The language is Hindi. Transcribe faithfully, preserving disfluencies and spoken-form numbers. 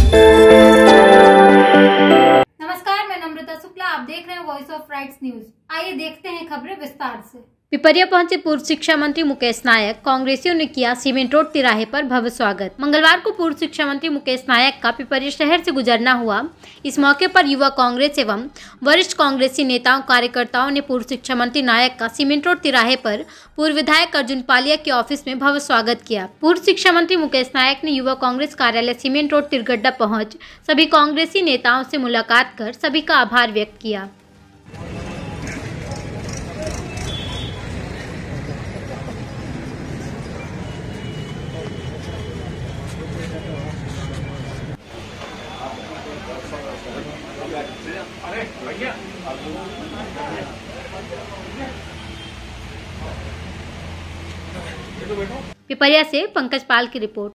नमस्कार, मैं नम्रता शुक्ला, आप देख रहे हैं वॉइस ऑफ राइट्स न्यूज। आइए देखते हैं खबरें विस्तार से। पिपरिया पहुंचे पूर्व शिक्षा मंत्री मुकेश नायक, कांग्रेसियों ने किया सीमेंट रोड तिराहे पर भव्य स्वागत। मंगलवार को पूर्व शिक्षा मंत्री मुकेश नायक का पिपरिया शहर से गुजरना हुआ। इस मौके पर युवा कांग्रेस एवं वरिष्ठ कांग्रेसी नेताओं कार्यकर्ताओं ने पूर्व शिक्षा मंत्री नायक का सीमेंट रोड तिराहे पर पूर्व विधायक अर्जुन पालिया के ऑफिस में भव्य स्वागत किया। पूर्व शिक्षा मंत्री मुकेश नायक ने युवा कांग्रेस कार्यालय सीमेंट रोड तिरगड्डा पहुंच सभी कांग्रेसी नेताओं से मुलाकात कर सभी का आभार व्यक्त किया। अरे भैया पिपरिया से पंकज पाल की रिपोर्ट।